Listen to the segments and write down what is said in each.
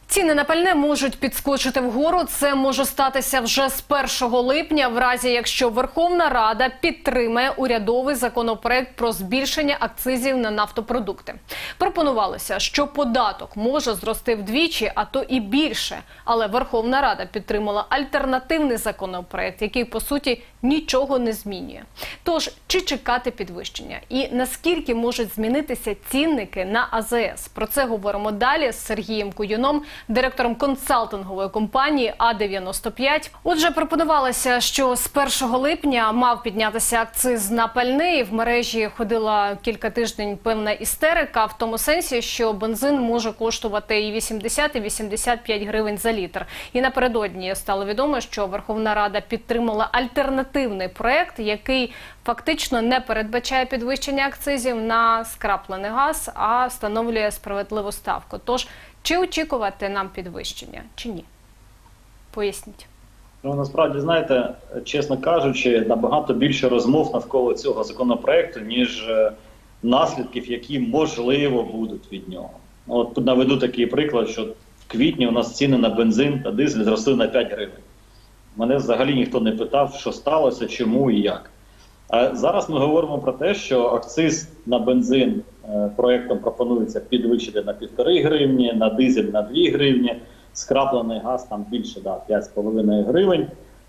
Ціни на пальне можуть підскочити вгору. Це може статися вже з 1 липня, в разі якщо Верховна Рада підтримає урядовий законопроект про збільшення акцизів на нафтопродукти. Пропонувалося, що податок може зрости вдвічі, а то і більше. Але Верховна Рада підтримала альтернативний законопроект, який, по суті, нічого не змінює. Тож, чи чекати підвищення? І наскільки можуть змінитися цінники на АЗС? Про це говоримо далі з Сергієм Куюном, директором консалтингової компанії А-95. Отже, пропонувалося, що з 1 липня мав піднятися акциз на пальне, і в мережі ходила кілька тижнів певна істерика, в тому сенсі, що бензин може коштувати і 80, і 85 гривень за літр. І напередодні стало відомо, що Верховна Рада підтримала альтернативний проект, який фактично не передбачає підвищення акцизів на скраплений газ, а встановлює справедливу ставку. Тож, чи очікувати нам підвищення, чи ні? Поясніть. Ну, насправді, знаєте, чесно кажучи, набагато більше розмов навколо цього законопроекту, ніж наслідків, які, можливо, будуть від нього. От тут наведу такий приклад, що в квітні у нас ціни на бензин та дизель зросли на 5 гривень. Мене взагалі ніхто не питав, що сталося, чому і як. А зараз ми говоримо про те, що акциз на бензин проєктом пропонується підвищити на 1,5 гривні, на дизель на 2 гривні, скраплений газ там більше, 5,5 гривень.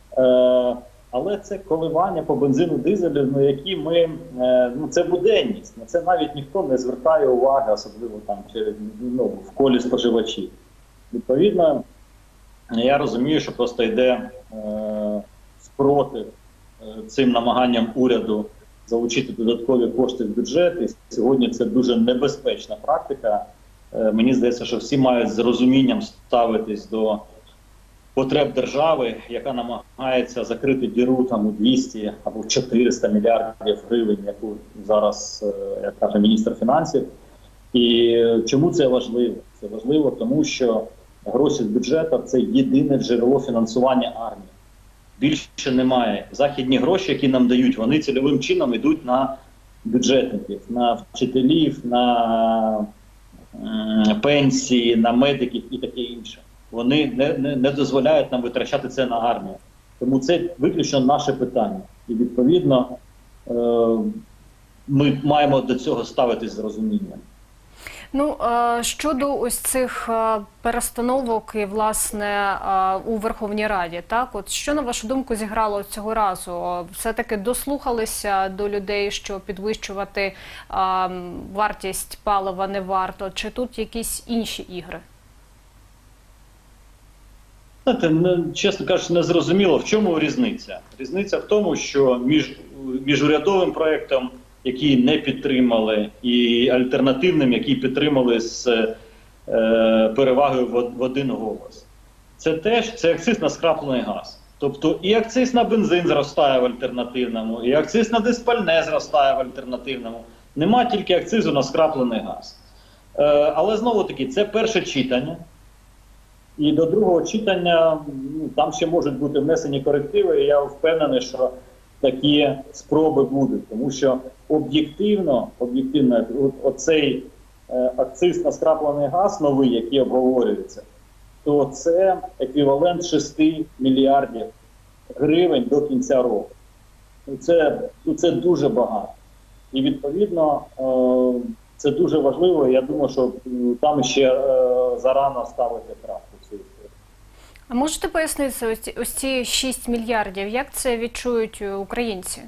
Але це коливання по бензину, дизелю, які ми, це буденність, на це навіть ніхто не звертає уваги, особливо там в колі споживачів. Відповідно, я розумію, що просто йде спротив цим намаганням уряду залучити додаткові кошти в бюджет. І сьогодні це дуже небезпечна практика. Мені здається, що всі мають з розумінням ставитись до потреб держави, яка намагається закрити діру там у 200 або 400 мільярдів гривень, яку зараз, як каже міністр фінансів. І чому це важливо? Це важливо, тому що гроші з бюджету – це єдине джерело фінансування армії. Більше немає. Західні гроші, які нам дають, вони цільовим чином йдуть на бюджетників, на вчителів, на пенсії, на медиків і таке інше. Вони не дозволяють нам витрачати це на армію. Тому це виключно наше питання. І відповідно ми маємо до цього ставитись з розумінням. Ну, щодо ось цих перестановок і, власне, у Верховній Раді, так? От що, на вашу думку, зіграло цього разу? Все-таки дослухалися до людей, що підвищувати вартість палива не варто? Чи тут якісь інші ігри? Знаєте, чесно кажучи, не зрозуміло, в чому різниця. Різниця в тому, що між урядовим проєктом, які не підтримали, і альтернативним, які підтримали з перевагою в один голос. Це акциз на скраплений газ. Тобто і акциз на бензин зростає в альтернативному, і акциз на диспальне зростає в альтернативному. Нема тільки акцизу на скраплений газ. Але знову-таки, це перше читання. І до другого читання там ще можуть бути внесені корективи, і я впевнений, що такі спроби будуть, тому що об'єктивно оцей акциз на скраплений газ новий, який обговорюється, то це еквівалент 6 мільярдів гривень до кінця року. Це дуже багато. І відповідно це дуже важливо, і я думаю, що там ще зарано ставити крапку. А можете пояснити ось ці 6 мільярдів, як це відчують українці?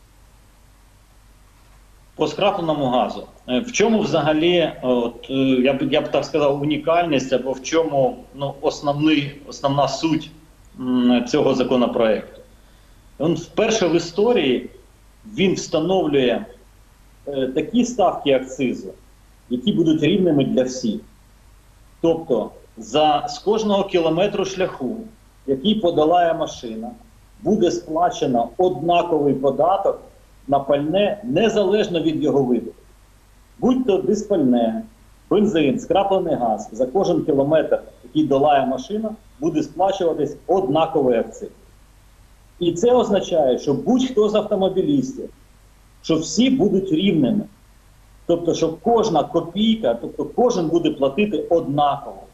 По скрапленому газу. В чому взагалі, я б так сказав, унікальність, або в чому основна суть цього законопроекту? Вперше в історії він встановлює такі ставки акцизу, які будуть рівними для всіх. Тобто, з кожного кілометру шляху, який подолає машина, буде сплачено однаковий податок на пальне, незалежно від його виду. Будь-то диспальне, бензин, скраплений газ, за кожен кілометр, який долає машина, буде сплачуватись однаковий акциз. І це означає, що будь-хто з автомобілістів, що всі будуть рівними. Тобто, що кожна копійка, тобто кожен буде платити однаково.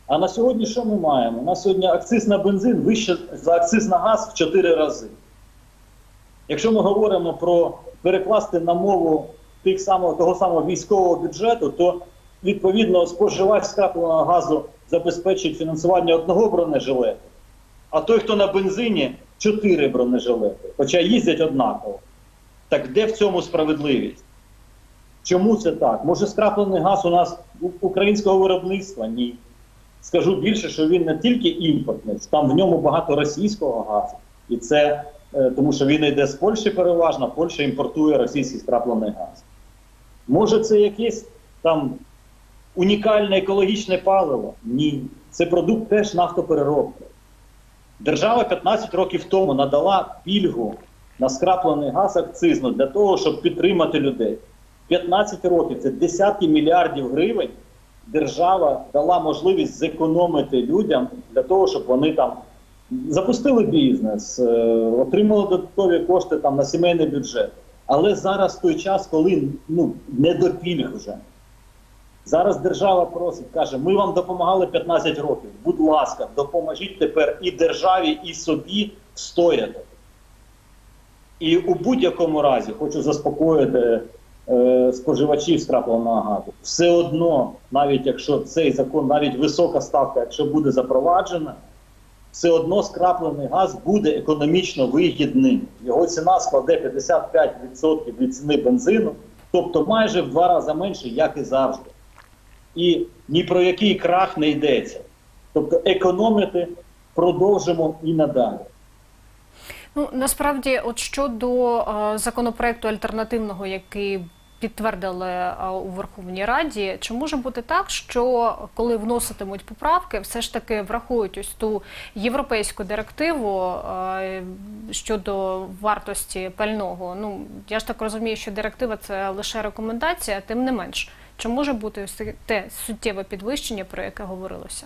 А на сьогодні що ми маємо? На сьогодні акциз на бензин вище за акциз на газ в 4 рази. Якщо ми говоримо про перекласти на мову того самого військового бюджету, то відповідно споживач скрапленого газу забезпечить фінансування одного бронежилету, а той, хто на бензині, 4 бронежилети, хоча їздять однаково. Так де в цьому справедливість? Чому це так? Може скраплений газ у нас українського виробництва? Ні. Скажу більше, що він не тільки імпортний, там в ньому багато російського газу. І це тому що він йде з Польщі переважно, Польща імпортує російський скраплений газ. Може це якесь там унікальне екологічне паливо? Ні. Це продукт теж нафтопереробки. Держава 15 років тому надала пільгу на скраплений газ акцизну для того, щоб підтримати людей. 15 років, це десятки мільярдів гривень, держава дала можливість зекономити людям для того, щоб вони там запустили бізнес, отримали додаткові кошти там на сімейний бюджет. Але зараз той час, коли не до пільг вже. Зараз держава просить, каже, ми вам допомагали 15 років, будь ласка, допоможіть тепер і державі, і собі встояти. І у будь-якому разі хочу заспокоїти споживачів скрапленого газу. Все одно, навіть якщо цей закон, навіть висока ставка, якщо буде запроваджена, все одно скраплений газ буде економічно вигідним. Його ціна складе 55% від ціни бензину, тобто майже в 2 рази менше, як і завжди. І ні про який крах не йдеться. Тобто економити продовжимо і надалі. Ну, насправді, от щодо законопроекту альтернативного, який підтвердили у Верховній Раді, чи може бути так, що коли вноситимуть поправки, все ж таки врахують ось ту європейську директиву щодо вартості пального? Ну, я ж так розумію, що директива – це лише рекомендація, тим не менш. Чи може бути ось те суттєве підвищення, про яке говорилося?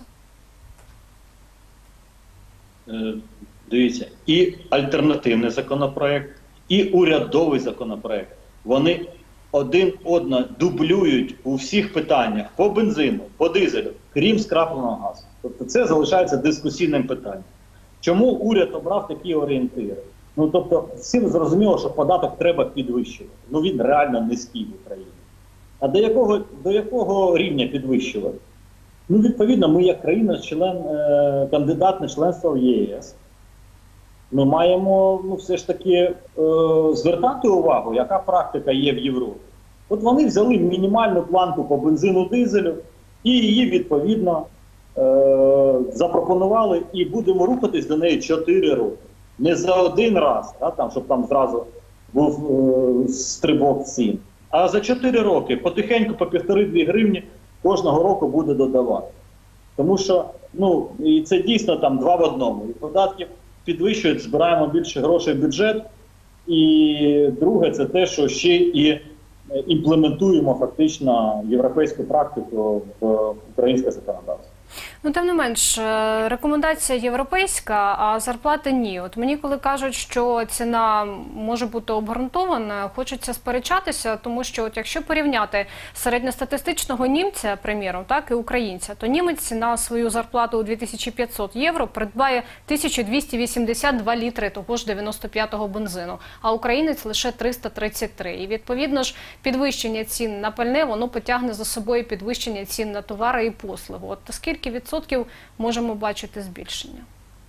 Дивіться, і альтернативний законопроект, і урядовий законопроект, вони один одного дублюють у всіх питаннях по бензину, по дизелю, крім скрапленого газу. Тобто це залишається дискусійним питанням. Чому уряд обрав такі орієнтири? Ну, тобто, всім зрозуміло, що податок треба підвищувати. Ну, він реально низький в Україні. А до якого рівня підвищувати? Ну, відповідно, ми як країна, кандидат на членство в ЄС, ми маємо все ж таки звертати увагу, яка практика є в Європі. От вони взяли мінімальну планку по бензину-дизелю і її відповідно запропонували, і будемо рухатись до неї 4 роки. Не за один раз, щоб там зразу був стрибок цін, а за 4 роки потихеньку по 1,5-2 гривні кожного року буде додавати. Тому що, і це дійсно там 2 в 1. І податки підвищують, збираємо більше грошей в бюджет. І друге, це те, що ще і імплементуємо фактично європейську практику в українське законодавство. Ну, тим не менш, рекомендація європейська, а зарплати ні. От мені коли кажуть, що ціна може бути обґрунтована, хочеться сперечатися, тому що от якщо порівняти середньостатистичного німця, приміром, так, і українця, то німець на свою зарплату у 2500 євро придбає 1282 літри того ж 95-го бензину, а українець лише 333. І відповідно ж підвищення цін на пальне, воно потягне за собою підвищення цін на товари і послуги. От скільки відсотків можемо бачити збільшення?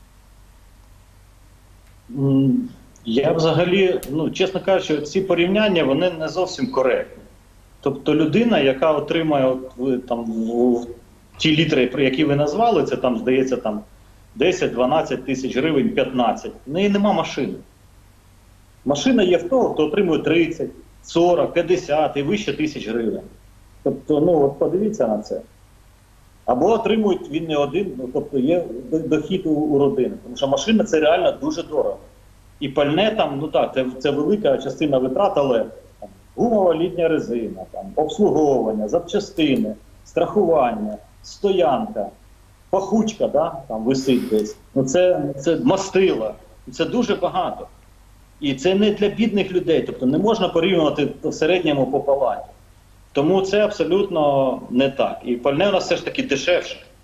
Я взагалі, чесно кажучи, ці порівняння, вони не зовсім коректні. Тобто людина, яка отримає ті літри, які ви назвали, це там, здається, 10-12 тисяч гривень, 15, в неї нема машини. Машина є в того, хто отримує 30, 40, 50 і вище тисяч гривень. Тобто, от подивіться на це. Або отримують він не один, тобто є дохід у родини. Тому що машина – це реально дуже дорого. І пальне там, це велика частина витрат, але гумова літня резина, обслуговування, запчастини, страхування, стоянка, пахучка, там висить десь. Це мастила. Це дуже багато. І це не для бідних людей, тобто не можна порівнювати в середньому по палаті. Тому це абсолютно не так. І пальне у нас все ж таки дешевше.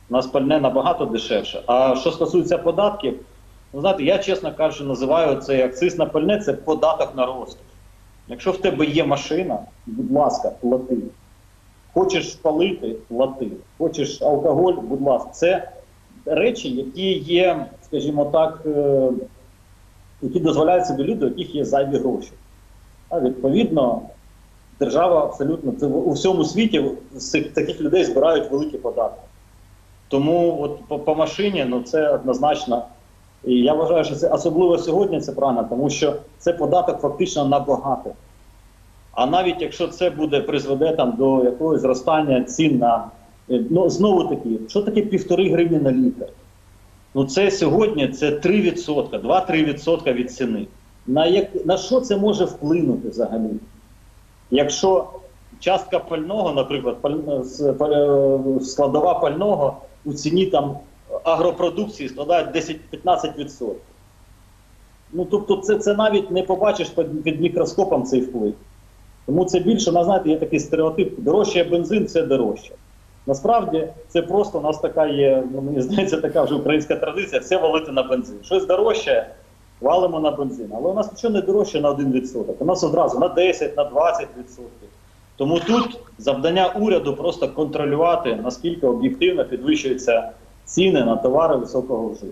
У нас пальне набагато дешевше. А що стосується податків, ну, знаєте, я, чесно кажучи, називаю цей акциз на пальне – це податок на розкіш. Якщо в тебе є машина, будь ласка, плати. Хочеш палити – плати. Хочеш алкоголь – будь ласка. Це речі, які є, скажімо так, які дозволяють собі люди, у яких є зайві гроші. А відповідно, держава абсолютно, це у всьому світі з таких людей збирають великі податки. Тому от по машині, ну це однозначно. І я вважаю, що це особливо сьогодні це правильно, тому що це податок фактично на багато. А навіть якщо це буде призведе там до якогось зростання цін на, ну знову таки, що таке 1,5 гривні на літр? Ну це сьогодні це 3%, 2-3% від ціни. На що це може вплинути взагалі? Якщо частка пального, наприклад, складова пального у ціні там агропродукції складає 10-15%. Ну, тобто це навіть не побачиш під мікроскопом цей вплив. Тому це більше, знаєте, є такий стереотип, дорожче бензин – це дорожче. Насправді, це просто у нас така є, ну, мені здається, така вже українська традиція, все валити на бензин. Щось дорожче, валимо на бензин. Але у нас нічого не дорожче на 1%. У нас одразу на 10, на 20%. Тому тут завдання уряду просто контролювати, наскільки об'єктивно підвищуються ціни на товари високого вжитку.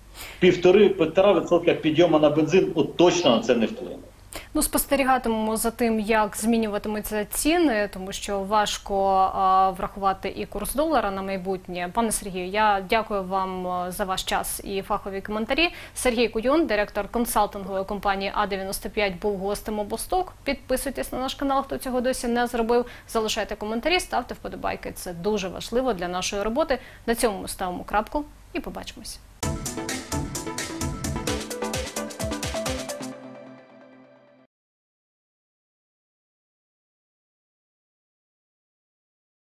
1,5% підйому на бензин точно на це не вплине. Ну, спостерігатимемо за тим, як змінюватимуться ціни, тому що важко врахувати і курс долара на майбутнє. Пане Сергію, я дякую вам за ваш час і фахові коментарі. Сергій Куйон, директор консалтингової компанії А95, був гостем «Обосток». Підписуйтесь на наш канал, хто цього досі не зробив. Залишайте коментарі, ставте вподобайки. Це дуже важливо для нашої роботи. На цьому ми ставимо крапку і побачимось.